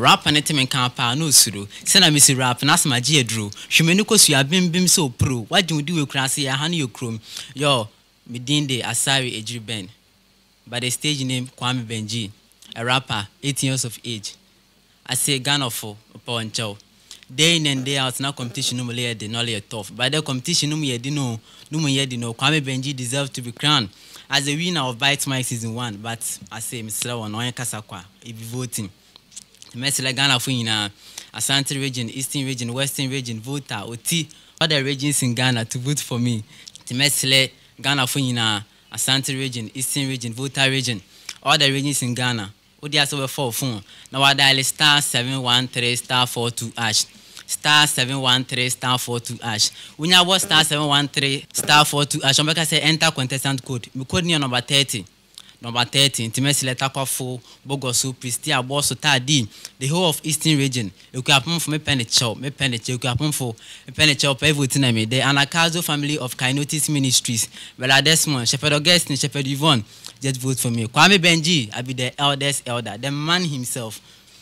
rap and it men can't pa no suru. Send a missy rap and ask my dear drew. She may know you have been so pro. What do you do with crassy a honey your chrome? Yo, Midinde Asari Ejri Ben. By the stage name Quami Benji, a rapper, 18 years of age. I say Ghana for upon chow. Day in and day out, now competition no more than all tough. By the competition, no more Quami Benji deserves to be crowned as the winner of ByteMic season 1. But I say, Mr. Lawan, no Kasakwa, if you voting. Messi Ghana for Asante region, Eastern region, Western region, voter, OT, other regions in Ghana to vote for me. The Messi Ghana for Asante region, Eastern region, voter region, all the regions in Ghana. What they are so for phone. Now I dial star 713 star 42 hash. Star 713 star 42 hash. When you was star 713 star 42 hash, I'm going to say enter contestant code. My code near number 30. Number 30. Intimacy letter kwa 4. Bogosu, Pristia, Bosso, Tadi. The whole of Eastern region. You can come for me penny chow. Me penny chow. You can come for me penny chow. Everything I made. The Anakazo family of Kainotis Ministries. Well, at this month, Shepherd Augustine, Shepherd Yvonne. Just vote for me. Quami Benji, I be the eldest elder, the man himself.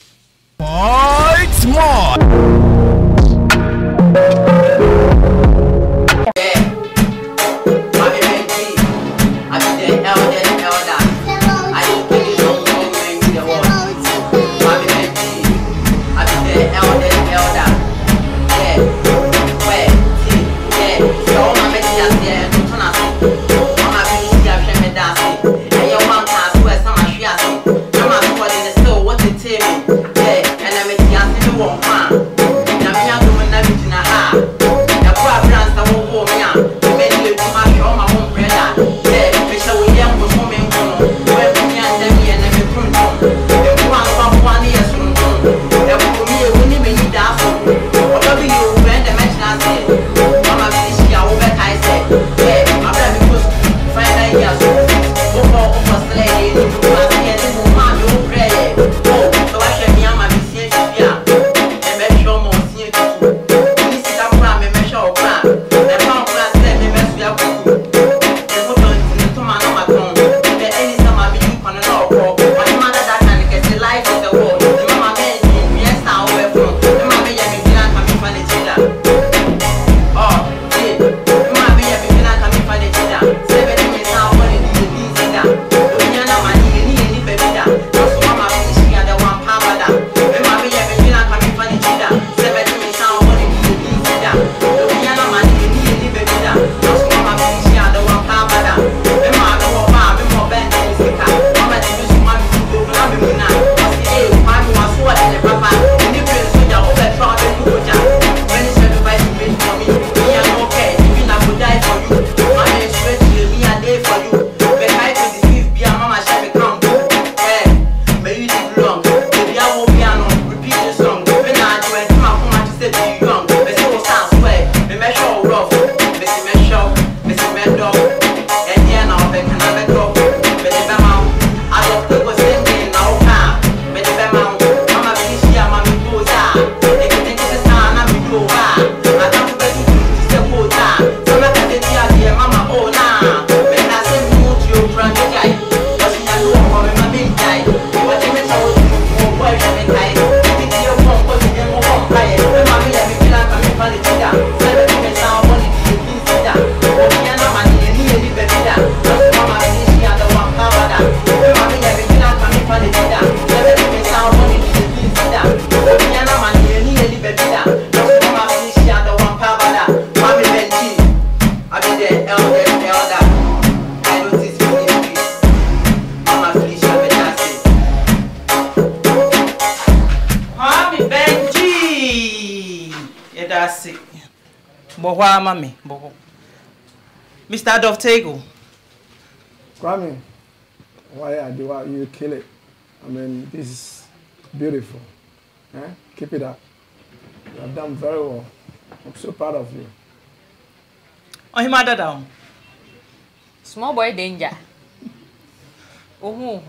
ByteMic. Mr. Dovtego. Quami, why do you kill it? I mean, this is beautiful. Eh? Keep it up. You have done very well. I'm so proud of you. Oh, he mother down. Small boy danger. Oh,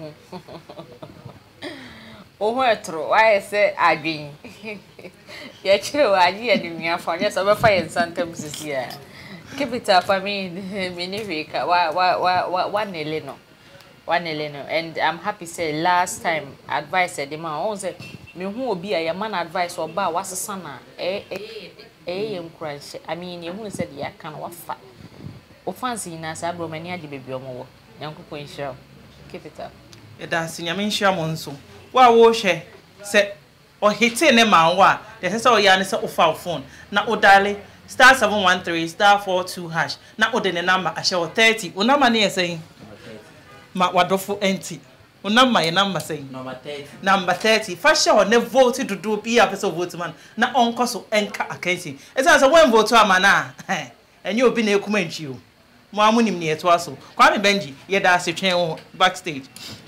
true. Why I say I dream. Yeah, true. I didn't mean for yes, I'm a fire sometimes this year. Keep it up for me, Minivika. One Eleno. And I'm happy say last time advice said the man also me hu obi a man advice oba wasesa na encourage. I mean you hu said ya kan wafa o fancy na sa bro mani ade bebi omo wo yankopon hira keep it up da sinyame nhia mo nso wa wo hwe se o hite ne manwa de se o ya ne se o fa phone na o dale *713*42# na o de ne number a hye 30 o number ne yesen ma wadofo enti o number ye number say number 30 fa hye o ne vote dodo bi a pese vote man na onko so enka akansi esa se when vote amana enye obi na ekuma ntwi o mo amunim ne eto aso Quami Benji ye da se twen backstage